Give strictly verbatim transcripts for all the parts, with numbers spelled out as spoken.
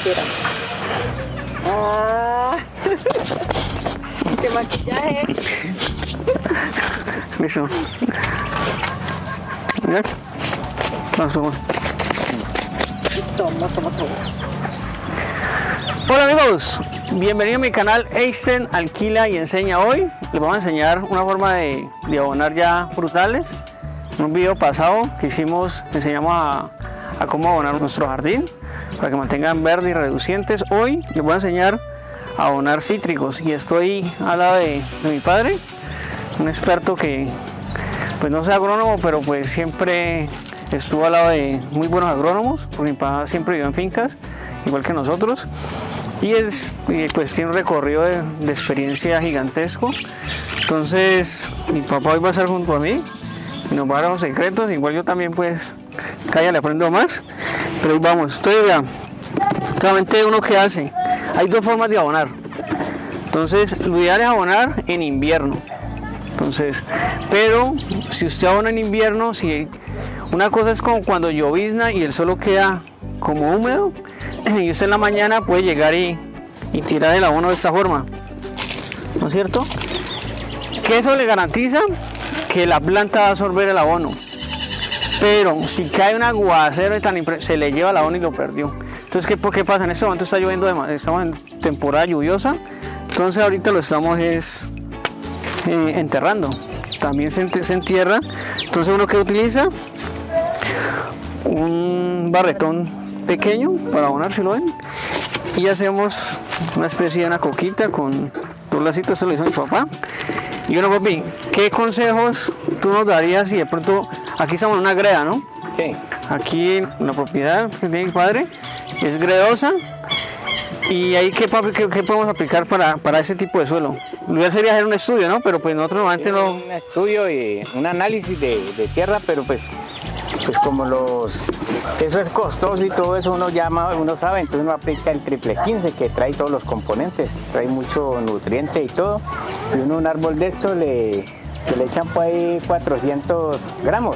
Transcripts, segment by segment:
quieran. Ah, ¡qué maquillaje! Listo. ¿Ya? Vamos, vamos. Toma, toma, toma. Hola amigos, bienvenidos a mi canal Einstein Alquila y Enseña. Hoy les vamos a enseñar una forma de, de abonar ya frutales. En un video pasado que hicimos, enseñamos a, a cómo abonar nuestro jardín para que mantengan verde y relucientes. Hoy les voy a enseñar a abonar cítricos y estoy al lado de, de mi padre, un experto que pues no es agrónomo, pero pues siempre estuvo al lado de muy buenos agrónomos, porque mi papá siempre vivió en fincas, igual que nosotros. Y, es, y pues tiene un recorrido de, de experiencia gigantesco. Entonces mi papá hoy va a estar junto a mí y nos va a dar los secretos. Igual yo también pues calla le aprendo más. Pero hoy vamos, estoy ya solamente uno que hace. Hay dos formas de abonar. Entonces lo ideal es abonar en invierno. Entonces, pero si usted abona en invierno, si una cosa es como cuando llovizna y el suelo queda como húmedo, y usted en la mañana puede llegar y, y tirar el abono de esta forma, ¿no es cierto? Que eso le garantiza que la planta va a absorber el abono, pero si cae un aguacero y tan se le lleva el abono y lo perdió. Entonces, ¿qué, ¿por qué pasa? En este momento está lloviendo, de, estamos en temporada lluviosa, entonces ahorita lo estamos es, eh, enterrando, también se, se entierra. Entonces uno que utiliza un barretón pequeño para abonar, si lo ven, y hacemos una especie de una coquita con dos lacitos. Esto lo hizo mi papá. Y bueno, papi, ¿qué consejos tú nos darías si de pronto aquí estamos en una greda, ¿no? Sí. Aquí en la propiedad que tiene mi padre es gredosa, y ahí qué, papi, qué, qué podemos aplicar para, para ese tipo de suelo. Lo ideal sería hacer un estudio, ¿no? Pero pues nosotros normalmente no. Un estudio y un análisis de, de tierra, pero pues pues como los eso es costoso y todo eso uno llama, uno sabe, entonces uno aplica el triple quince que trae todos los componentes, trae mucho nutriente y todo, y uno un árbol de esto le, se le echan por ahí cuatrocientos gramos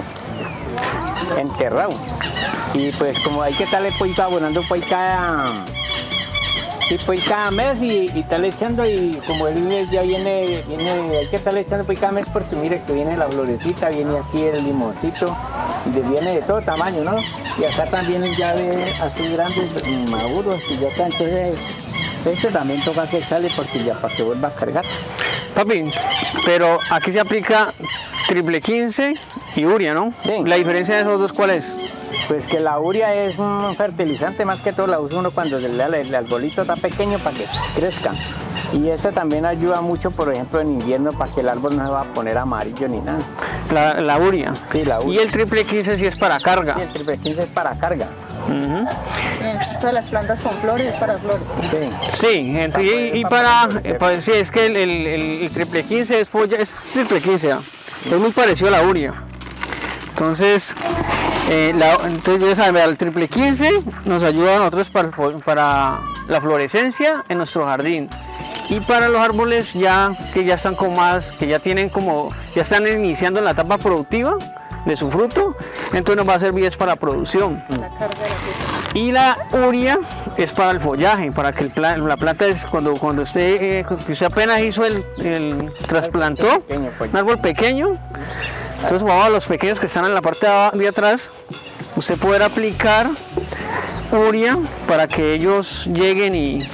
enterrado, y pues como hay que estarle pues abonando pues cada sí, pues cada mes y, y estarle echando, y como él ya viene, viene hay que estarle echando pues cada mes, porque mire que viene la florecita, viene aquí el limoncito, de, viene de todo tamaño, ¿no? Y acá también ya de así grandes, maduros, y ya está. Entonces este también toca que sale porque ya para que vuelva a cargar. Papi, pero aquí se aplica triple quince y urea, ¿no? Sí. La diferencia de esos dos, ¿cuál es? Pues que la urea es un fertilizante, más que todo la usa uno cuando el, el arbolito está pequeño para que crezca. Y este también ayuda mucho, por ejemplo, en invierno, para que el árbol no se va a poner amarillo ni nada. La, la urea. Sí, la urea. Y el triple quince sí es para carga. Sí, el triple quince es para carga. Uh-huh. Todas las plantas con flores es para flores. Sí. Sí, entre, y, y para, eh, para, sí, es que el, el, el, el triple quince es, folla, es triple quince, ¿eh? Es muy parecido a la urea. Entonces, eh, la, entonces ya saben, el triple quince nos ayuda a nosotros para, para la florescencia en nuestro jardín. Y para los árboles ya que ya están como más, que ya tienen como, ya están iniciando en la etapa productiva de su fruto, entonces nos va a servir es para la producción. La carga de la fruta. Y la urea es para el follaje, para que el plan, la planta es cuando, cuando usted, eh, que usted apenas hizo el, el trasplantó, un árbol pequeño. Entonces vamos a los pequeños que están en la parte de, de atrás, usted poder aplicar urea para que ellos lleguen y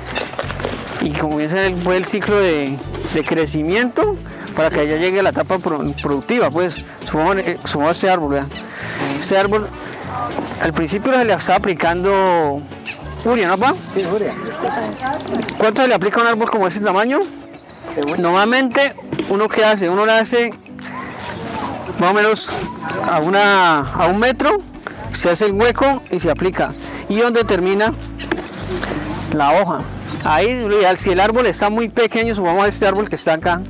y comienza el, pues, el ciclo de, de crecimiento, para que ya llegue a la etapa pro, productiva. Pues supongamos, eh, supongamos este árbol, ¿verdad? Este árbol al principio se le está aplicando urea, ¿no, papá? Sí, urea. ¿Cuánto se le aplica a un árbol como ese tamaño? Normalmente uno que hace, uno le hace más o menos a, una, a un metro, se hace el hueco y se aplica. Y donde termina la hoja. Ahí, si el árbol está muy pequeño, supongamos este árbol que está acá,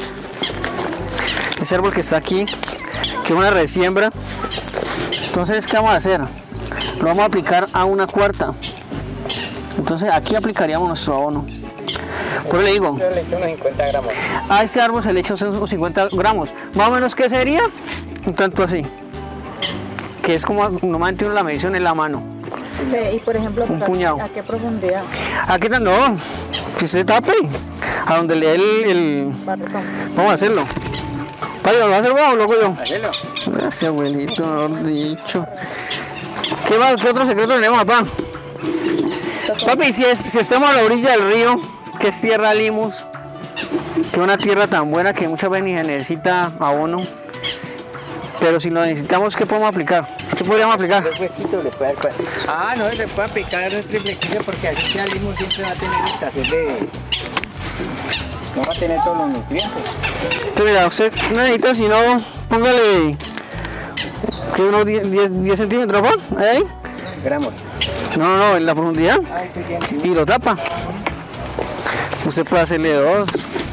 este árbol que está aquí, que es una resiembra, entonces, ¿qué vamos a hacer? Lo vamos a aplicar a una cuarta. Entonces, aquí aplicaríamos nuestro abono. Por eso le digo, Yo le echo unos cincuenta gramos. a este árbol se le echa unos cincuenta gramos. Más o menos, ¿qué sería? Un tanto así. Que es como normalmente uno la medición en la mano. Sí, y por ejemplo, Un ¿a- puñado. ¿a qué profundidad? Aquí está, no, que usted tape, a donde le dé el, el... Barretón. Vamos a hacerlo. Padre, ¿lo va a hacer vos o loco yo? Hacelo. Gracias, abuelito, mejor dicho. ¿Qué más? ¿Qué otro secreto tenemos, papá? Papi, si, es, si estamos a la orilla del río, que es tierra limus, que es una tierra tan buena que muchas veces ni se necesita abono, pero si lo necesitamos, ¿qué podemos aplicar? ¿Qué podríamos aplicar? Tres huequitos le puede dar cuenta. Ah, no, se puede aplicar el triple quince porque así sea el limón siempre va a tener escasez de... No va a tener todos los nutrientes. Entonces, mira, usted necesita, si no, póngale que unos diez centímetros, ¿va? Ahí. Gramos. No, no, no, en la profundidad. Ay, qué bien. Y lo tapa. Usted puede hacerle dos.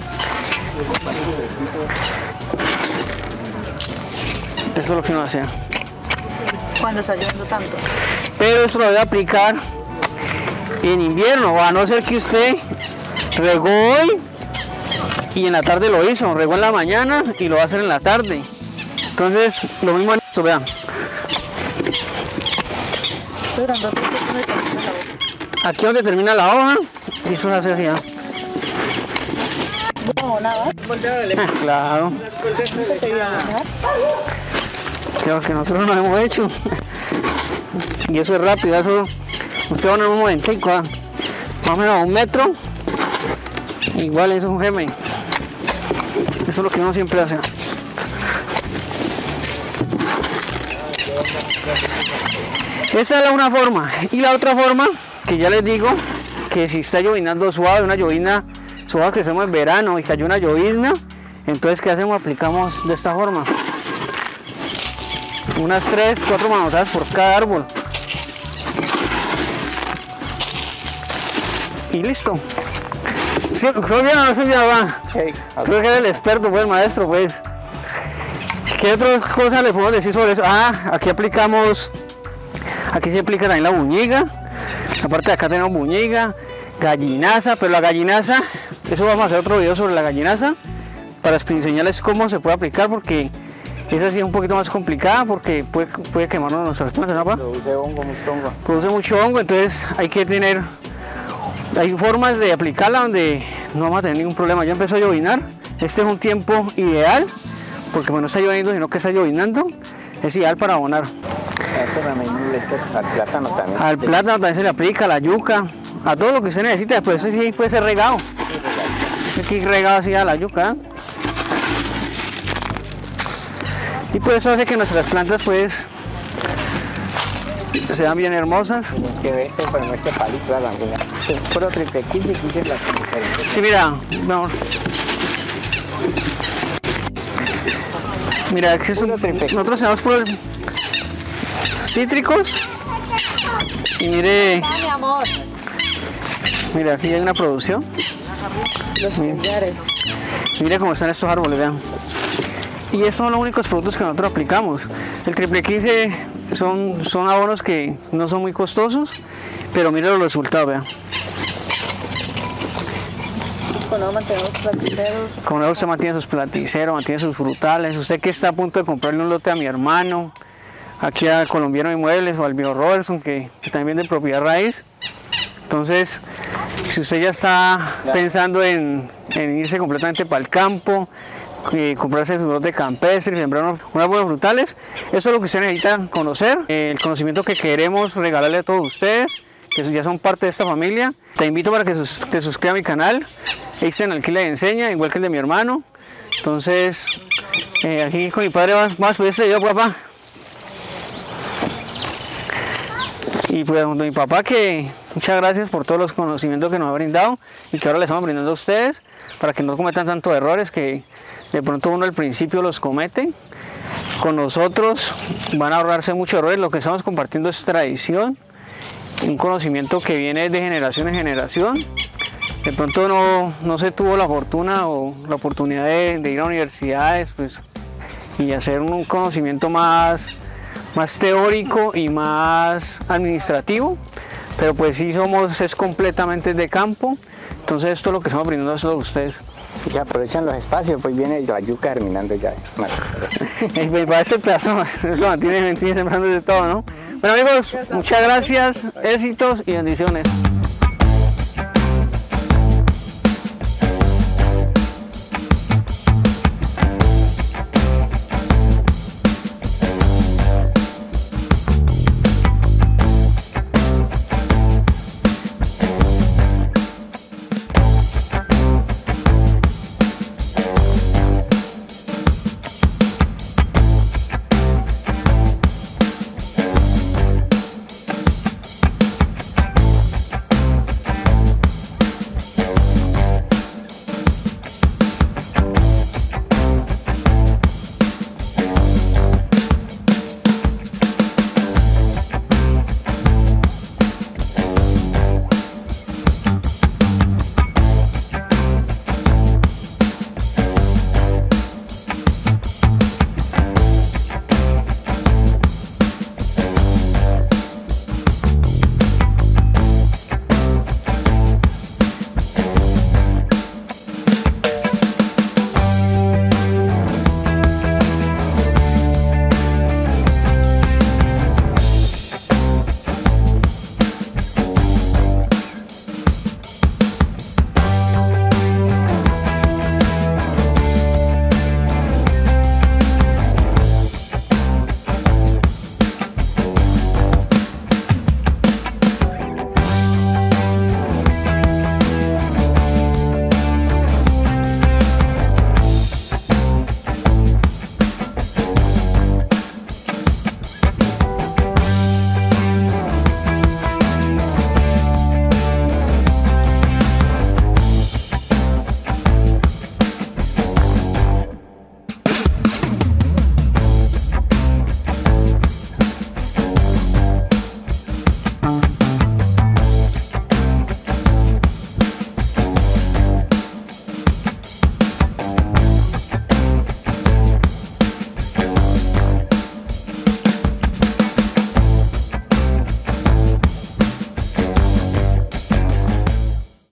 Esto es lo que uno hace. Cuando está lloviendo tanto. Pero esto lo debe aplicar en invierno, a no ser que usted regó hoy y en la tarde lo hizo, regó en la mañana y lo va a hacer en la tarde. Entonces, lo mismo en esto, vean. Estoy dando que se me termina la boca. Aquí donde termina la hoja, y esto se hace así. ¿Ah? No, nada. Claro, creo que nosotros no hemos hecho. Y eso es rápido, eso usted va en un momentico, ¿ah? Más o menos a un metro. Igual eso es un geme. Eso es lo que uno siempre hace. Esa es la una forma. Y la otra forma, que ya les digo, que si está llovinando suave, una llovizna suave que hacemos en verano y cayó una llovizna, entonces ¿qué hacemos? Aplicamos de esta forma. Unas tres, cuatro manotadas por cada árbol. Y listo. ¿Sí? ¿Soy bien o no soy bien, va? Hey, Tú que eres el experto, pues, maestro, pues. ¿Qué otras cosas le podemos decir sobre eso? Ah, aquí aplicamos, aquí se aplica también la buñiga. Aparte de acá tenemos buñiga, gallinaza, pero la gallinaza, eso vamos a hacer otro video sobre la gallinaza para enseñarles cómo se puede aplicar, porque esa sí es un poquito más complicada porque puede, puede quemarnos nuestras plantas, ¿no, papá? produce hongo, mucho hongo. Produce mucho hongo, entonces hay que tener, hay formas de aplicarla donde no vamos a tener ningún problema. Ya empezó a llovinar, este es un tiempo ideal, porque bueno, no está lloviendo, sino que está llovinando, es ideal para abonar. Esto también le echa al plátano también. Al plátano también se le aplica, a la yuca, a todo lo que usted necesita, después eso sí puede ser regado. Aquí regado así a la yuca. ¿Eh? Y pues eso hace que nuestras plantas pues sean bien hermosas. Que ve este, pero no este palito de la bandeja. Es puro triple quince, quince las diferentes. Sí, mira, vamos. Mira, que es un- nosotros tenemos por cítricos y mire, Ah, mi amor. mira, aquí hay una producción. Los collares. Mire cómo están estos árboles, vean. Y estos son los únicos productos que nosotros aplicamos. El triple quince son, son abonos que no son muy costosos, pero mire los resultados, vean. Cuando mantenemos platiceros. Como usted mantiene sus platiceros, mantiene sus frutales. Usted que está a punto de comprarle un lote a mi hermano, aquí a Colombiano Inmuebles o al Bio Robertson, que, que también vende propiedad raíz. Entonces, si usted ya está pensando en, en irse completamente para el campo, eh, comprarse su lote campestre y sembrar unos, unas buenas frutales, eso es lo que usted necesita conocer, eh, el conocimiento que queremos regalarle a todos ustedes, que ya son parte de esta familia. Te invito para que sus, te suscribas a mi canal, Eisten Alquila y Enseña, igual que el de mi hermano. Entonces, eh, aquí con mi padre vamos a subir este video, papá. Y pues junto a mi papá, que muchas gracias por todos los conocimientos que nos ha brindado y que ahora les estamos brindando a ustedes para que no cometan tantos errores que de pronto uno al principio los comete. Con nosotros van a ahorrarse muchos errores. Lo que estamos compartiendo es tradición, un conocimiento que viene de generación en generación. De pronto no, no se tuvo la fortuna o la oportunidad de, de ir a universidades pues, y hacer un conocimiento más, más teórico y más administrativo, pero pues sí somos, es completamente de campo. Entonces esto es lo que estamos brindando a todos ustedes. Y aprovechan los espacios, pues viene la yuca germinando ya. Para ese pedazo lo mantiene, mantiene sembrando de todo, ¿no? Bueno amigos, muchas gracias, éxitos y bendiciones.